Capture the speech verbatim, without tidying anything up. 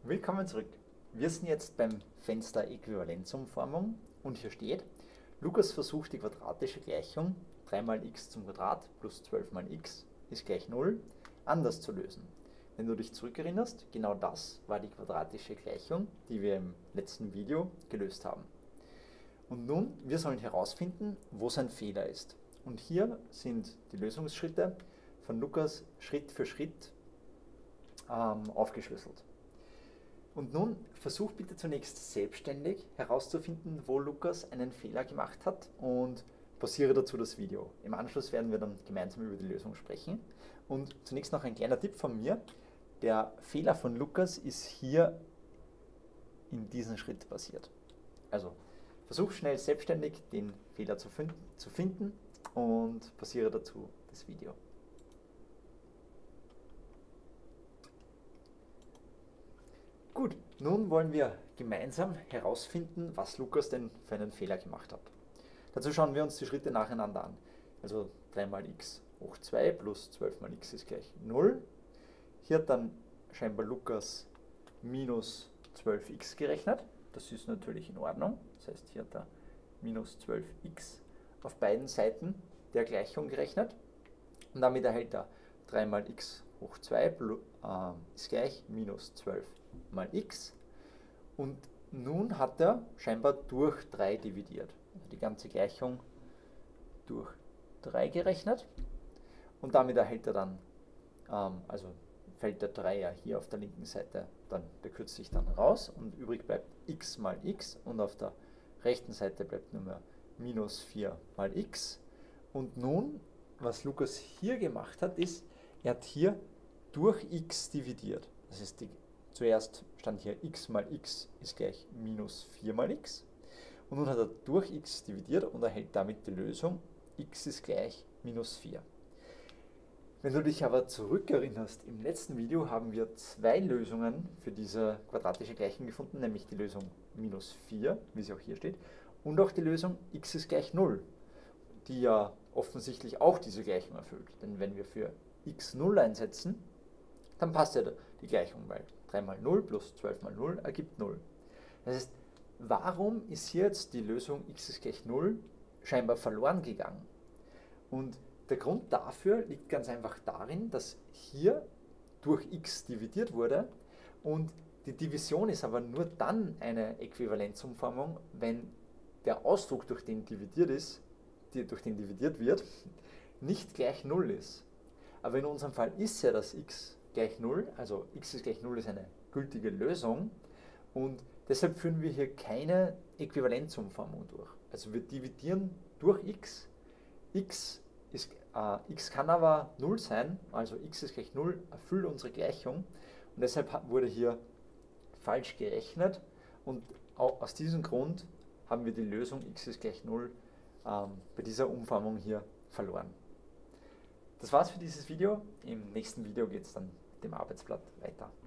Willkommen zurück. Wir sind jetzt beim Fenster Äquivalenzumformung und hier steht, Lukas versucht die quadratische Gleichung drei mal x zum Quadrat plus zwölf mal x ist gleich null anders zu lösen. Wenn du dich zurückerinnerst, genau das war die quadratische Gleichung, die wir im letzten Video gelöst haben. Und nun, wir sollen herausfinden, wo sein Fehler ist. Und hier sind die Lösungsschritte von Lukas Schritt für Schritt ähm, aufgeschlüsselt. Und nun versuch bitte zunächst selbstständig herauszufinden, wo Lukas einen Fehler gemacht hat und pausiere dazu das Video. Im Anschluss werden wir dann gemeinsam über die Lösung sprechen. Und zunächst noch ein kleiner Tipp von mir. Der Fehler von Lukas ist hier in diesem Schritt passiert. Also versuch schnell selbstständig den Fehler zu finden, zu finden und pausiere dazu das Video. Gut, nun wollen wir gemeinsam herausfinden, was Lukas denn für einen Fehler gemacht hat. Dazu schauen wir uns die Schritte nacheinander an. Also drei mal x hoch zwei plus zwölf mal x ist gleich null. Hier hat dann scheinbar Lukas minus zwölf x gerechnet. Das ist natürlich in Ordnung. Das heißt, hier hat er minus zwölf x auf beiden Seiten der Gleichung gerechnet. Und damit erhält er drei mal x hoch zwei äh, ist gleich minus zwölf mal x. Und nun hat er scheinbar durch drei dividiert. Also die ganze Gleichung durch drei gerechnet. Und damit erhält er dann, ähm, also fällt der Dreier hier auf der linken Seite, dann der kürzt sich dann raus und übrig bleibt x mal x und auf der rechten Seite bleibt nur mehr minus vier mal x. Und nun, was Lukas hier gemacht hat, ist, er hat hier durch x dividiert. Das ist die, zuerst stand hier x mal x ist gleich minus vier mal x. Und nun hat er durch x dividiert und erhält damit die Lösung, x ist gleich minus vier. Wenn du dich aber zurückerinnerst, im letzten Video haben wir zwei Lösungen für diese quadratische Gleichung gefunden, nämlich die Lösung minus vier, wie sie auch hier steht, und auch die Lösung x ist gleich null, die ja offensichtlich auch diese Gleichung erfüllt. Denn wenn wir für x null einsetzen, dann passt ja die Gleichung, weil drei mal null plus zwölf mal null ergibt null. Das heißt, warum ist hier jetzt die Lösung x ist gleich null scheinbar verloren gegangen? Und der Grund dafür liegt ganz einfach darin, dass hier durch x dividiert wurde und die Division ist aber nur dann eine Äquivalenzumformung, wenn der Ausdruck, durch den dividiert ist, die, durch den dividiert wird, nicht gleich null ist. Aber in unserem Fall ist ja das x gleich null, also x ist gleich null ist eine gültige Lösung und deshalb führen wir hier keine Äquivalenzumformung durch. Also wir dividieren durch x, x, ist, äh, x kann aber null sein, also x ist gleich null, erfüllt unsere Gleichung und deshalb wurde hier falsch gerechnet und auch aus diesem Grund haben wir die Lösung x ist gleich null ähm, bei dieser Umformung hier verloren. Das war's für dieses Video. Im nächsten Video geht es dann mit dem Arbeitsblatt weiter.